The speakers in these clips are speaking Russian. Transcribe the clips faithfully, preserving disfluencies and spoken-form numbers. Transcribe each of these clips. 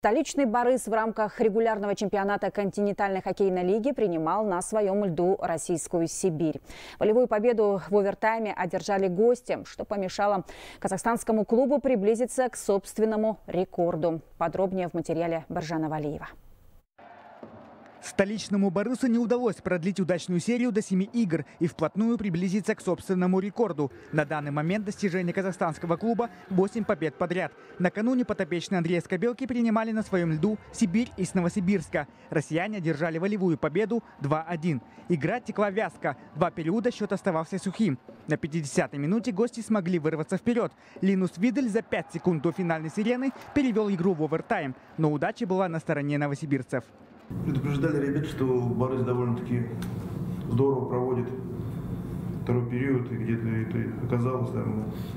Столичный «Борис» в рамках регулярного чемпионата континентальной хоккейной лиги принимал на своем льду российскую «Сибирь». Волевую победу в овертайме одержали гости, что помешало казахстанскому клубу приблизиться к собственному рекорду. Подробнее в материале Баржана Валиева. Столичному «Борису» не удалось продлить удачную серию до семи игр и вплотную приблизиться к собственному рекорду. На данный момент достижение казахстанского клуба – восемь побед подряд. Накануне подопечные Андрея Скабелки принимали на своем льду «Сибирь» из Новосибирска. Россияне одержали волевую победу два один. Игра текла вязко. Два периода счет оставался сухим. На пятидесятой минуте гости смогли вырваться вперед. Линус Видель за пять секунд до финальной сирены перевел игру в овертайм. Но удача была на стороне новосибирцев. Предупреждали ребят, что «Борис» довольно-таки здорово проводит второй период, и где-то это оказалось, да,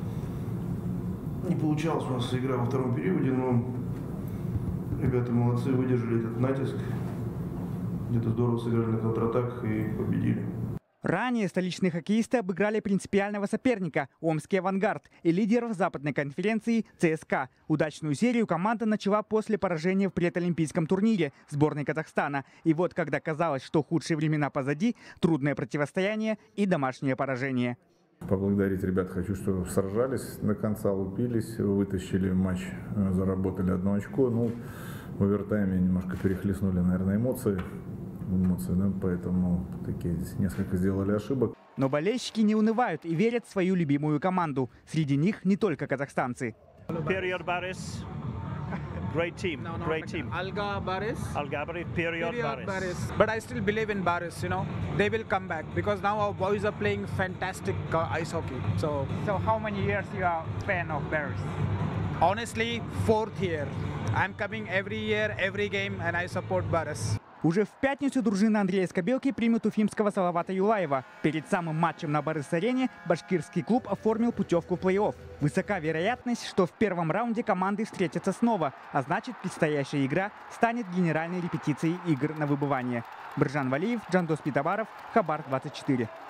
не получалась у нас игра во втором периоде, но ребята молодцы, выдержали этот натиск, где-то здорово сыграли на контратаках и победили. Ранее столичные хоккеисты обыграли принципиального соперника – Омский «Авангард» и лидеров западной конференции ЦСКА. Удачную серию команда начала после поражения в предолимпийском турнире сборной Казахстана. И вот, когда казалось, что худшие времена позади, трудное противостояние и домашнее поражение. Поблагодарить ребят хочу, что сражались до конца, лупились, вытащили матч, заработали одно очко. Ну, в овертайме немножко перехлестнули, наверное, эмоции. эмоции, да, поэтому такие несколько сделали ошибок. Но болельщики не унывают и верят в свою любимую команду. Среди них не только казахстанцы. Period Борис. Great team. No, no, Great team. Alga Борис. Alga Борис. Period Period Борис. Борис. But I still believe in Борис, you know. They will come back because now our boys are playing fantastic uh, ice hockey. So, so how many years you are fan of Борис? Honestly, fourth year. I'm coming every year, every game, and I support Борис. Уже в пятницу дружина Андрея Скабелки примет уфимского Салавата Юлаева. Перед самым матчем на Борис-арене башкирский клуб оформил путевку в плей-офф. Высока вероятность, что в первом раунде команды встретятся снова, а значит, предстоящая игра станет генеральной репетицией игр на выбывание. Баржан Валиев, Джандос Питабаров, Хабар двадцать четыре.